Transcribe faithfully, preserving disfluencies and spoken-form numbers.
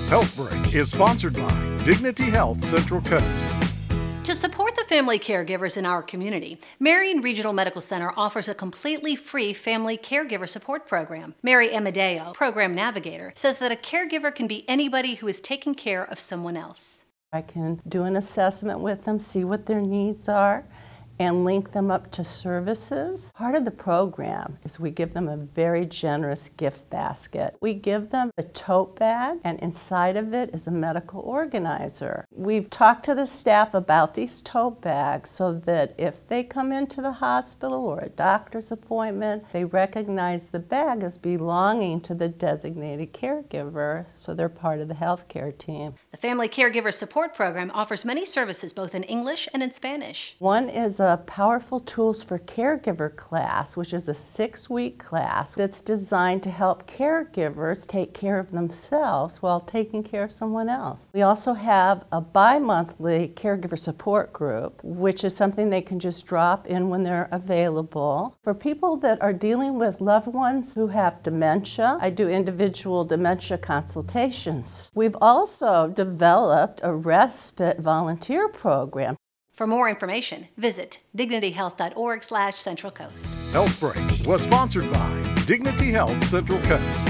HealthBreak is sponsored by Dignity Health Central Coast. To support the family caregivers in our community, Marian Regional Medical Center offers a completely free family caregiver support program. Mary Amedeo, Program Navigator, says that a caregiver can be anybody who is taking care of someone else. I can do an assessment with them, see what their needs are, and link them up to services. Part of the program is we give them a very generous gift basket. We give them a tote bag, and inside of it is a medical organizer. We've talked to the staff about these tote bags so that if they come into the hospital or a doctor's appointment, they recognize the bag as belonging to the designated caregiver, so they're part of the healthcare team. The Family Caregiver Support Program offers many services both in English and in Spanish. One is a Powerful Tools for Caregiver class, which is a six-week class that's designed to help caregivers take care of themselves while taking care of someone else. We also have a bi-monthly caregiver support group, which is something they can just drop in when they're available. For people that are dealing with loved ones who have dementia, I do individual dementia consultations. We've also developed a respite volunteer program. For more information, visit dignity health dot org slash Central Coast. HealthBreak was sponsored by Dignity Health Central Coast.